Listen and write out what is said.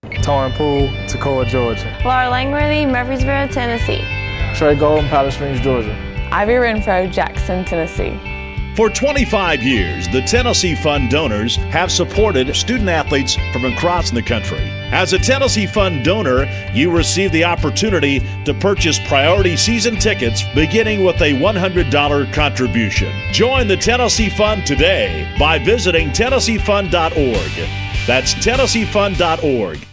Torrin Poole, Toccoa, Georgia. Laura Langworthy, Murfreesboro, Tennessee. Trey Golden, Powder Springs, Georgia. Ivy Renfro, Jackson, Tennessee. For 25 years, the Tennessee Fund donors have supported student-athletes from across the country. As a Tennessee Fund donor, you receive the opportunity to purchase priority season tickets beginning with a $100 contribution. Join the Tennessee Fund today by visiting TennesseeFund.org. That's TennesseeFund.org.